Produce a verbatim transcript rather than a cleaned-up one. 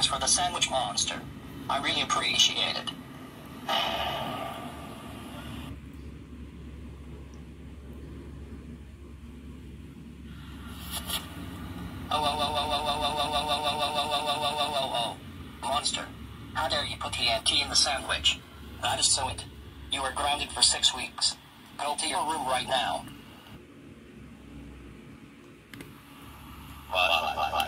Thanks for the sandwich, monster. I really appreciate it. Oh, oh, oh, oh, oh, oh, oh, oh, oh, oh, oh, oh, oh, oh, oh, oh, oh. Monster, how dare you put T N T in the sandwich? That is so it. You are grounded for six weeks. Go to your room right now. Bye, bye, bye, bye.